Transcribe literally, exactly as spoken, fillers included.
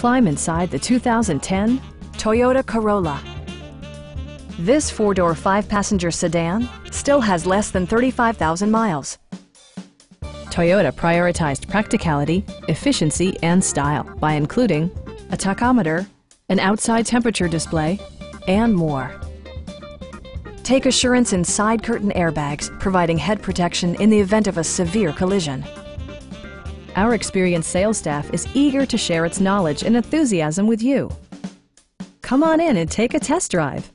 Climb inside the two thousand ten Toyota Corolla. This four-door, five-passenger sedan still has less than thirty-five thousand miles. Toyota prioritized practicality, efficiency, and style by including a tachometer, an outside temperature display, and more. Take assurance in side curtain airbags, providing head protection in the event of a severe collision. Our experienced sales staff is eager to share its knowledge and enthusiasm with you. Come on in and take a test drive.